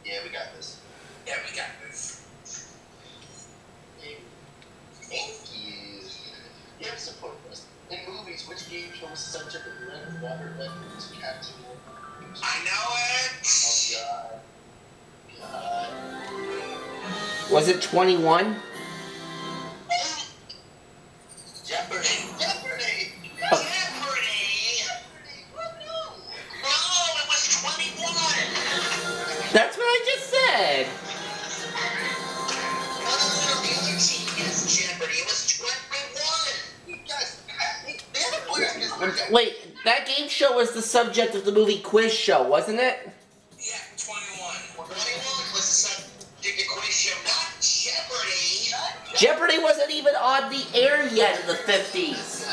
Yeah, we got this. Yeah, we got this. Thank you. Yeah, support us. In movies, which game show was such a good Robert Redford's catching? I know it! Oh, God. God. Was it 21? Jeopardy! Jeopardy! Oh. Jeopardy! No! No, it was 21! That's what I just said! The other team is Jeopardy. It was 21! You guys, the other players just... Wait, that game show was the subject of the movie Quiz Show, wasn't it? Yeah, 21. 21 was the subject of the quiz show, not Jeopardy! Jeopardy wasn't even on the air yet in the 50s.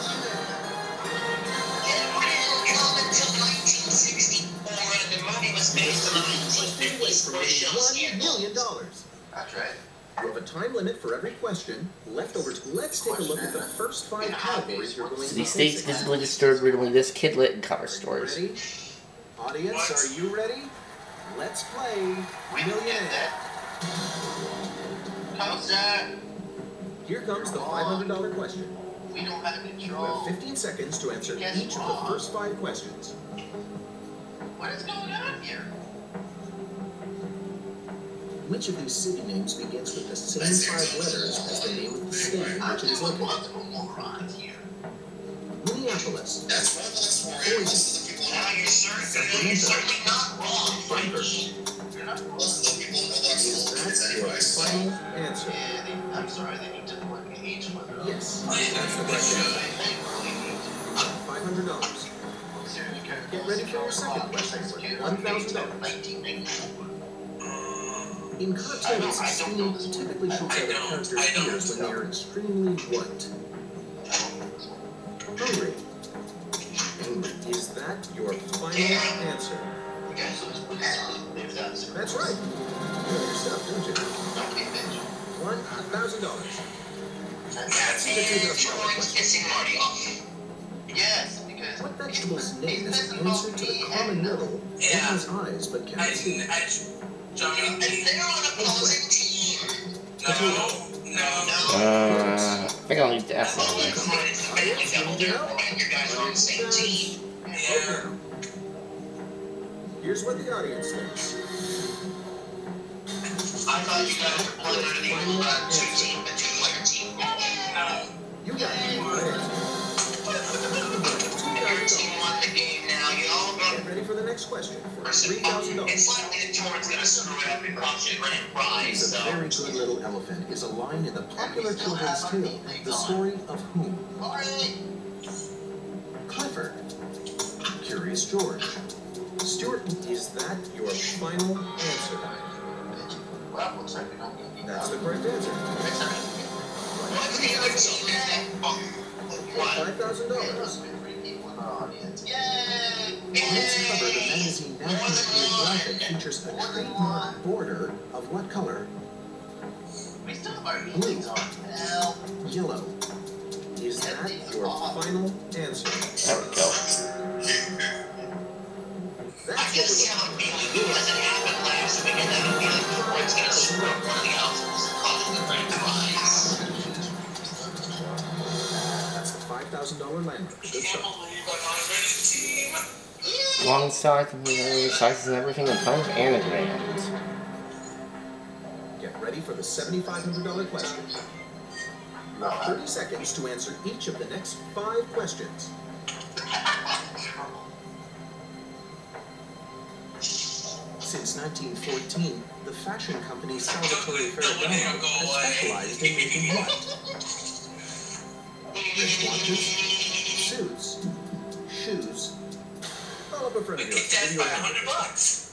Jeopardy didn't come until 1964, and the movie was based on the 1950s quiz show $1 million. That's right. You have a time limit for every question. Leftovers. Let's take a look at the first 5 categories you're going to City face. states visibly disturbed riddling this kidlit and cover stories. Ready? Audience, are you ready? Let's play Millionaire. How's that? Here comes the $500 question. We don't have You control. have 15 seconds to answer each of the first 5 questions. What is going on here? Which of these city names begins with the same 5 letters as the name of the state in which it is located? Multiple morons here. Minneapolis, That's one of the Boise, people. Now you're certainly not wrong, Frankie. You're not wrong. Most of the people know that's is that your final answer? Yeah, I'm sorry, they need to work an age limit. Yes, That's the that's the question. correct answer. $500. Get ready for your second question worth $1,000. 1994. In cartoons, steam typically shoots out a character's ears when they are extremely what? Hungry. Angry. Is that your final answer? That's right. You know your stuff, don't you? $1,000. That's George pissing Marty off. Yes, because What vegetable's name is an answer to the common riddle? It has eyes but cannot see. And they're on opposing team. No. I think I'll need to ask that. You guys are on the same team. Okay. Here's what the audience thinks. I thought you guys were playing under the two-player team. No. You got it. Right Your answer. team won the game now. You all go. Get ready for the next question for It's $3,000. likely that Torrance gonna screw it up and cost you a grand prize, It's a so. very good little elephant is a line in the popular children's tale, The Story of Whom? Clifford. Curious George. Stuart, is that your final answer? well, looks like we don't need That's the correct answer. What's the other team at? What? $5,000. Yay! On its cover, the magazine National Geographic features a trademark border of what color? We still have our meetings on. Hell. Yellow. Is that your final answer? There we go. I That's just what have a feeling because it happened last week, and I have a feeling Torrance gonna screw up one of the outfits and cost you the grand prize. That's the $5,000 landmark. Good Can't stuff. believe I'm on a winning team. Long start, sizes and everything, and five anagrams. Get ready for the $7,500 question. You have 30 seconds to answer each of the next 5 questions. Since 1914, the fashion company Salvatore Ferragamo has specialized in making what? Wristwatches, suits, shoes. All up in front of you. That's Give you a hand. $500.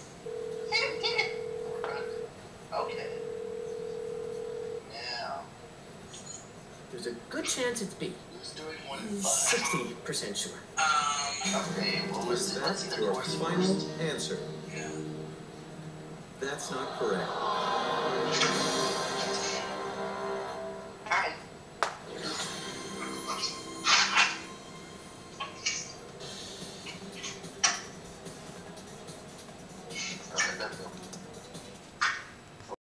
Okay. Now, There's a good chance it's B. who's doing 1 and 5? 60% sure. Okay, what was Is it? Let's see that the your course final first. answer? Yeah. That's not correct.